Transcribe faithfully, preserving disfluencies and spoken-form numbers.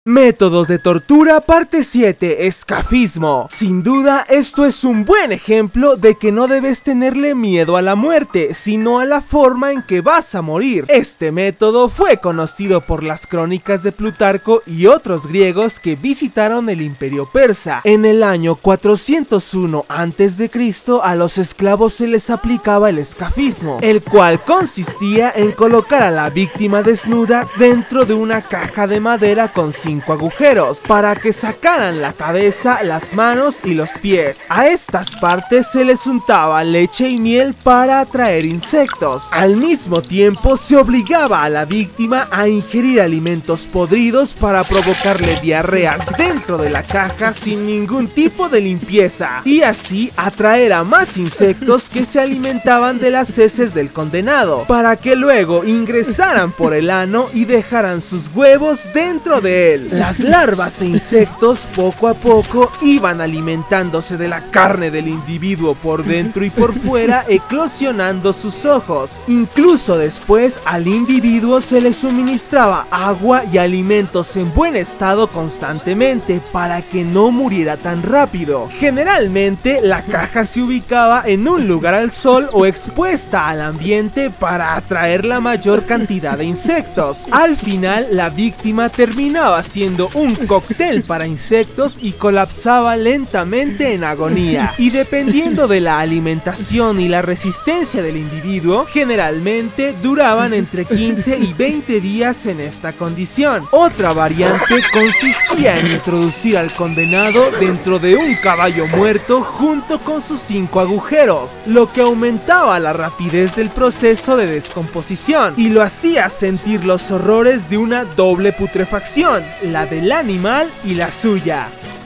Métodos de tortura parte siete, escafismo. Sin duda esto es un buen ejemplo de que no debes tenerle miedo a la muerte, sino a la forma en que vas a morir. Este método fue conocido por las crónicas de Plutarco y otros griegos que visitaron el imperio persa. En el año cuatrocientos uno antes de Cristo a los esclavos se les aplicaba el escafismo, el cual consistía en colocar a la víctima desnuda dentro de una caja de madera con cinco agujeros para que sacaran la cabeza, las manos y los pies. A estas partes se les untaba leche y miel para atraer insectos. Al mismo tiempo se obligaba a la víctima a ingerir alimentos podridos para provocarle diarreas dentro de la caja sin ningún tipo de limpieza y así atraer a más insectos que se alimentaban de las heces del condenado para que luego ingresaran por el ano y dejaran sus huevos dentro de él. Las larvas e insectos poco a poco iban alimentándose de la carne del individuo por dentro y por fuera, eclosionando sus ojos. Incluso después al individuo se le suministraba agua y alimentos en buen estado constantemente para que no muriera tan rápido. Generalmente la caja se ubicaba en un lugar al sol o expuesta al ambiente para atraer la mayor cantidad de insectos. Al final la víctima terminaba siendo un cóctel para insectos y colapsaba lentamente en agonía. Y dependiendo de la alimentación y la resistencia del individuo, generalmente duraban entre quince y veinte días en esta condición. Otra variante consistía en introducir al condenado dentro de un caballo muerto junto con sus cinco agujeros, lo que aumentaba la rapidez del proceso de descomposición y lo hacía sentir los horrores de una doble putrefacción, la del animal y la suya.